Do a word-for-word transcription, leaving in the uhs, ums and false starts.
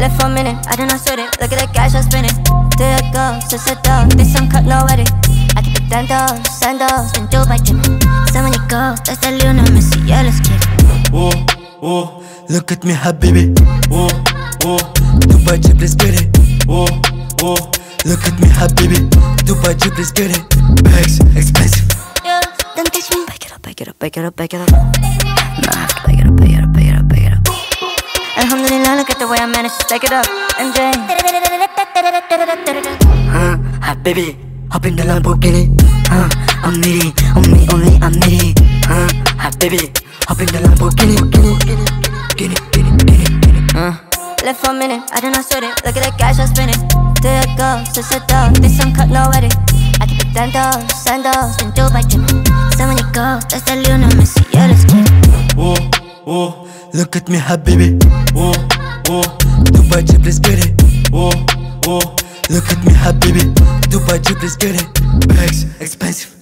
Left for a minute, I did not sweat it. Look at the cash I'm spinning. There I go, so set up. This some cut, no edit. I keep it tantos, sandals, and do by tip. So when you go, that's the Lionel Messi, yeah, let's get it. Oh, oh, look at me, Habibi. Oh, oh, Dubai chip, let's get it. Oh, oh, look at me, Habibi. Dubai chip, let's get it. Bags, expensive. Yeah, don't touch me. Back it up, back it up, back it up, back it up. Nah, I have to back it up, back it up, back it up, back it up. Alhamdulillah, look at the way I managed to stack it up. M J. Huh, Habibi, hop in the Lamborghini. Huh, I'm needy, only, only, I'm needy. Huh, Habibi, hop in the Lamborghini. Get it, get it, get it, get it. Uh, left for a minute, I did not sweat it. Look at the cash I'm spinning. There I go, so set up. This some cut, no edit. I keep it tantos, sandals, and do by tip. So when you go, that's the Lionel Messi, yeah, let's get it. Oh, oh, look at me, Habibi. Oh, oh, Dubai chip, let's get it. Oh, oh, look at me, Habibi. Dubai chip, let's get it. Bags, expensive.